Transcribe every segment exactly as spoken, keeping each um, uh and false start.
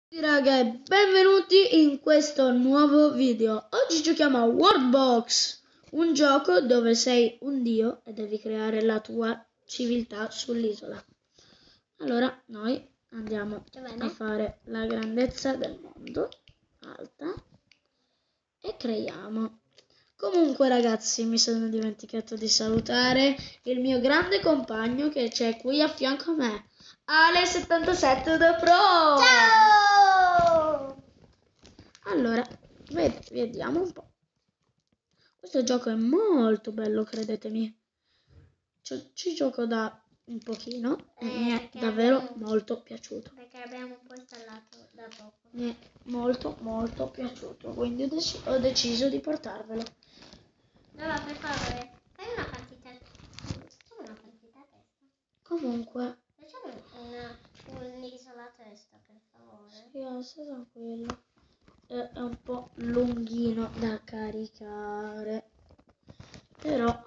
Raga, e benvenuti in questo nuovo video. Oggi giochiamo a Worldbox, un gioco dove sei un dio e devi creare la tua civiltà sull'isola. Allora noi andiamo a fare la grandezza del mondo, alta, e creiamo. Comunque ragazzi, mi sono dimenticato di salutare il mio grande compagno che c'è qui a fianco a me, Ale settantasette The Pro. Ciao! Allora, ved vediamo un po'. Questo gioco è molto bello, credetemi. Ci, ci gioco da un pochino e Eh, mi è perché davvero abbiamo- molto piaciuto. Perché abbiamo un po' installato da poco. Mi è molto molto piaciuto, quindi ho, dec ho deciso di portarvelo. Allora, per favore, fai una partita. Facciamo una partita a testa. Comunque, Facciamo una, un'isola a testa, per favore. sì, stai tranquillo. È, è un po' lunghino da caricare, però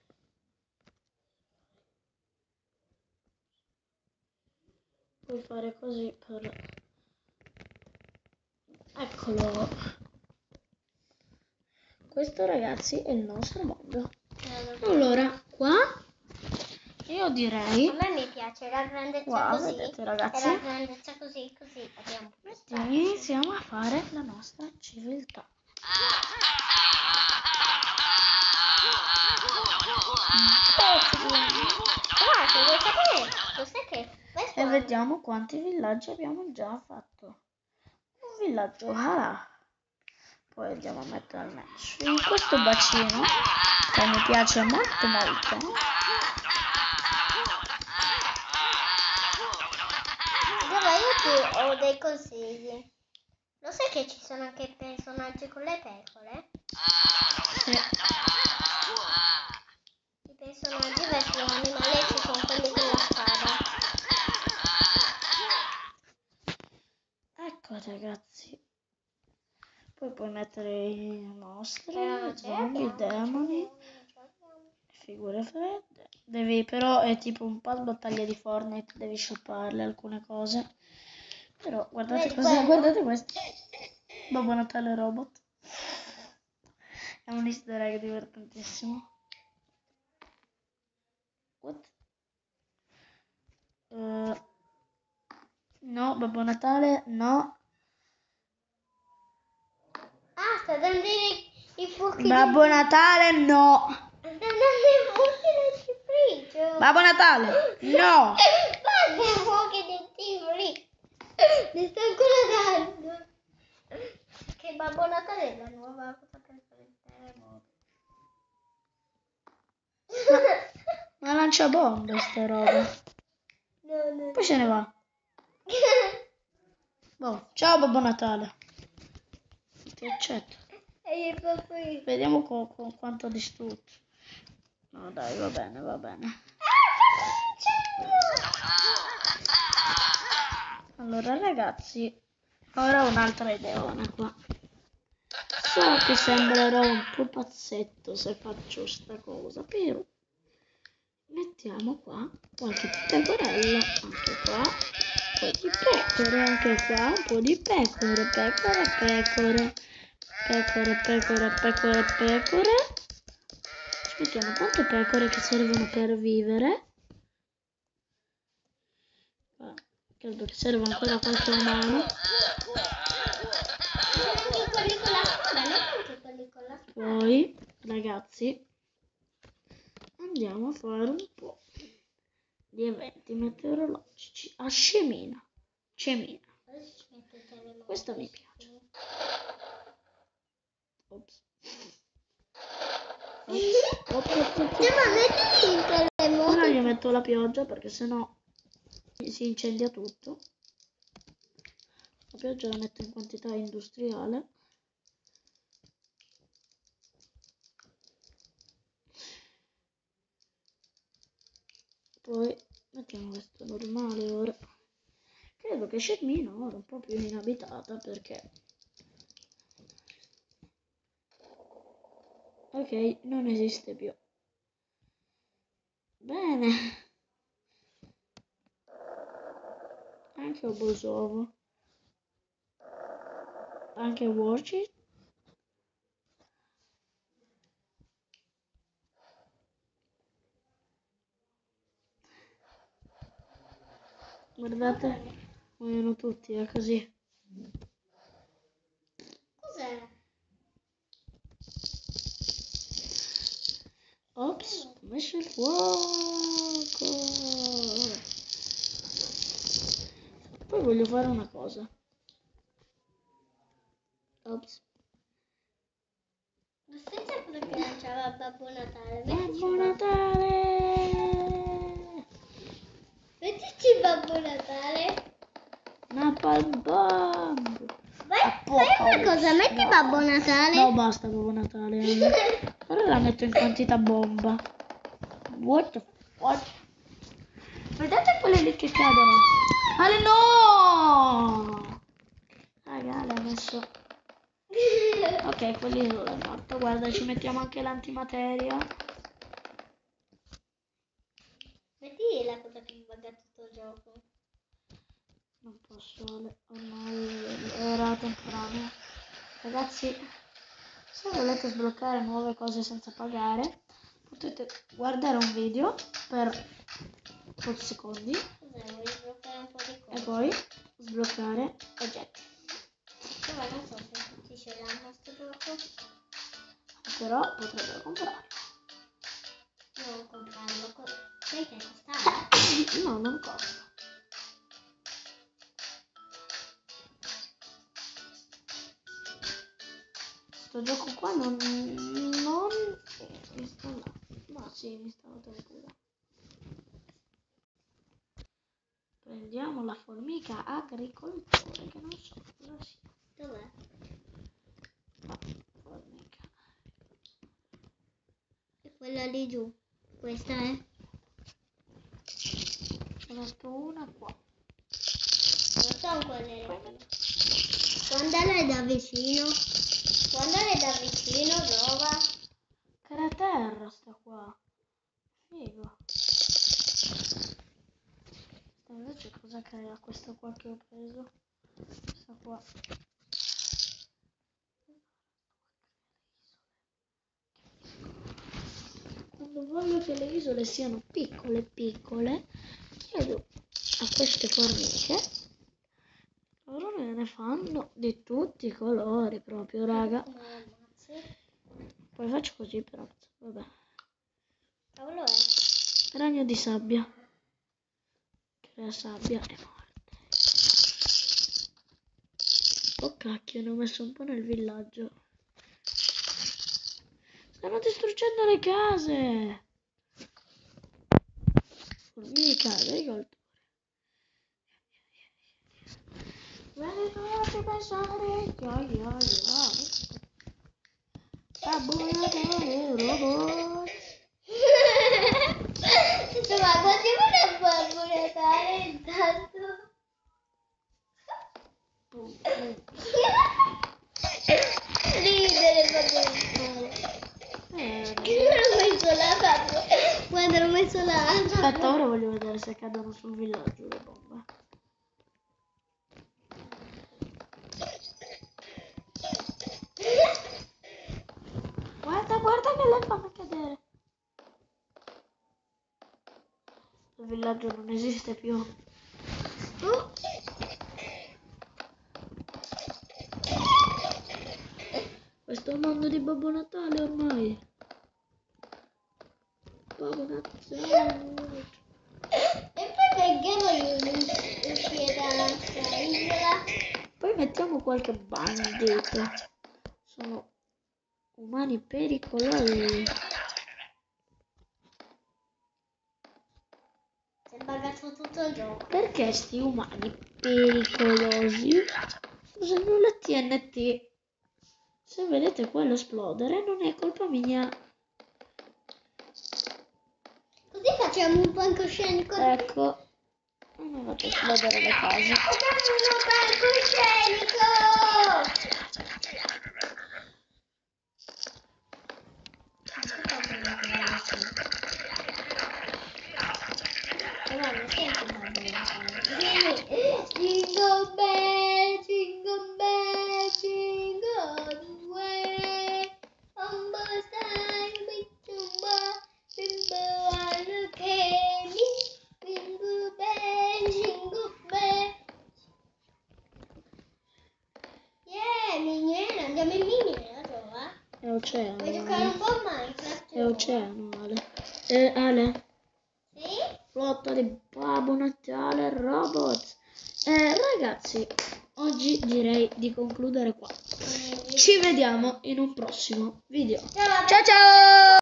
puoi fare così per... Eccolo. Questo ragazzi è il nostro mondo. Allora, qua io direi... A me mi piace la grandezza Qua, così. vedete ragazzi? E la grandezza così, così abbiamo questo. Iniziamo a fare la nostra civiltà. Guarda, vuoi sapere? Lo sai che? E vediamo quanti villaggi abbiamo già fatto. Un villaggio ah. Poi andiamo a mettere in questo bacino che mi piace molto molto. Dove io ti ho dei consigli. Lo sai che ci sono anche personaggi con le pecore? Sì. I personaggi vestono animali e ci sono quelli con la spada. Ecco ragazzi. Poi puoi mettere i mostri, Eh, zombie, abbiamo, demoni, abbiamo. figure fredde. Devi però è tipo un po' battaglia di Fortnite, devi shopparle alcune cose. Però guardate Vedi cosa, quello? guardate questo. Babbo Natale robot. È un easter egg divertentissimo. What? Uh, no, Babbo Natale, no. Ah, sta dando i, i fuochi Babbo del... Natale, no. Sta dando i fuochi del cifriggio. Babbo Natale, no. Guarda i fuochi del tifri. Li sta ancora dando. Che Babbo Natale è la nuova cosa per fare il terremoto. Ma lancia bombe sta roba. No, no, Poi se ne va. Boh, ciao Babbo Natale. Ti accetto. E io proprio... Vediamo con, con quanto ha distrutto. No dai, va bene, va bene. Allora ragazzi, ora ho un'altra ideona qua. So che sembrerò un po' pazzetto se faccio sta cosa, però mettiamo qua qualche pecorella, anche qua, un po' di pecore, anche qua, un po' di pecore, pecore, pecore, pecore, pecore, pecore, pecore. Aspettiamo, quante pecore che servono per vivere? Ah, credo che serva ancora qualche umano. Poi, ragazzi, andiamo a fare un po' di eventi meteorologici a Scemina. Cemina. Questo mi piace. Ops. Ops. Ops, ops, ops. Ora gli metto la pioggia perché sennò si incendia tutto. La pioggia la metto in quantità industriale. Poi mettiamo questo normale ora. Credo che Scemina ora è un po' più inabitata perché... Ok, non esiste più. Bene. Anche Obosovo. anche watch it. Guardate, muoiono tutti, è così. Cos'è? Ops, ho messo il fuoco. Poi voglio fare una cosa. Ops. Ma stai sempre che lanciava Babbo Natale? Babbo Natale! Mettici Babbo Natale. Napalm bomb! Vai, fai una cosa, metti No. Babbo Natale. No, basta Babbo Natale. eh. Ora la metto in quantità bomba. What the fuck? Vedete quelle lì che cadono? Ale no! Raga, le ha messo... Ok, quello è morto. Guarda, ci mettiamo anche l'antimateria. Metti la cosa che mi bugga tutto il gioco. Non posso, ormai era temporaneo. Ragazzi, se volete sbloccare nuove cose senza pagare, potete guardare un video per pochi secondi. Cos'è? Vuoi sbloccare un po' di cose? E poi sbloccare oggetti. Però non so se tutti ce l'hanno sto gioco. Però potrebbero comprarlo. Non comprarlo. Co- sai che costava? No, non costa. Questo gioco qua non... non... mi sta là. No, sì, mi sta notando pure. Prendiamo la formica agricoltore, che non so cosa sia. Dov'è? Formica. E quella lì giù. Questa è? Ne metto una qua. Non so quelle lì. Guardala da vicino. Guardala da vicino, prova. Che la terra sta qua. Figo. Questa invece cosa crea? Questa qua che ho preso. Questa qua. Quando voglio che le isole siano piccole piccole, chiedo a queste formiche. Loro me ne fanno di tutti i colori proprio, raga. Poi faccio così però, vabbè. Cavolo è? Ragno di sabbia. Crea sabbia e morte. Oh cacchio, ne ho messo un po' nel villaggio. Stanno distruggendo le case. Formica, agricoltore. Vieni tutti pensare, ya ya ya. Babbo Natale, robot. Ma facciamo una Babbo Natale intanto. Ridere Babbo Natale. Eh, Io l'ho messo là, Babbo. Guarda, l'ho messo là. aspetta, ora voglio vedere se cadono sul villaggio le bombe. Guarda, guarda che le fanno cadere. Il villaggio non esiste più. Oh. Questo è il mondo di Babbo Natale ormai. Babbo Natale. E poi perché voglio uscire dalla nostra isola? Poi mettiamo qualche bandito. Sono umani pericolosi. Si è buggato tutto il gioco. Perché sti umani pericolosi usano la T N T? Se vedete quello esplodere non è colpa mia. Così facciamo un palcoscenico. Ecco, non ho fatto esplodere le case. Facciamo un palcoscenico. Jingle bell, jingle bell, jingle oceano. Vuoi giocare un po' a Minecraft? È oceano, Ale. Eh, Ale. Sì? Flotta di Babbo Natale Robot. Eh, ragazzi, oggi direi di concludere qua. Ci vediamo in un prossimo video. Ciao! Ciao ciao!